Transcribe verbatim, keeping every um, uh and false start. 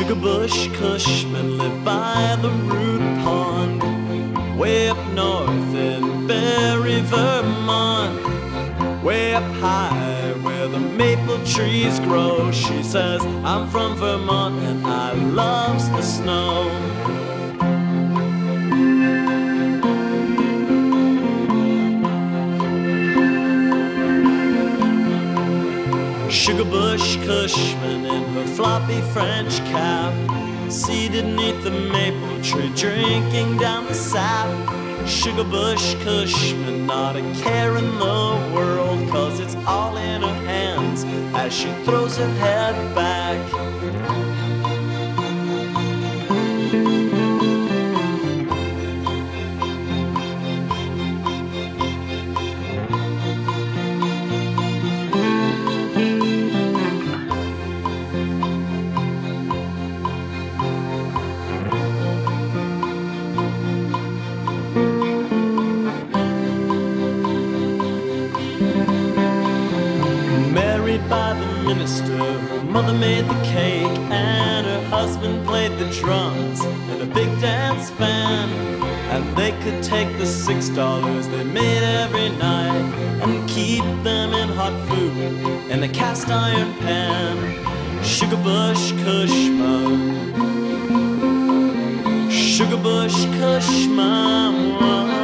Sugarbush Cushman lived by the root pond, way up north in Barry, Vermont. Way up high where the maple trees grow. She says, I'm from Vermont and I loves the snow. Sugarbush Cushman in her floppy French cap, seated neath the maple tree, drinking down the sap. Sugarbush Cushman, not a care in the world, 'cause it's all in her hands as she throws her head back. By the minister, her mother made the cake, and her husband played the drums in a big dance band. And they could take the six dollars they made every night and keep them in hot food in a cast iron pan. Sugarbush Cushman, Sugarbush Cushman.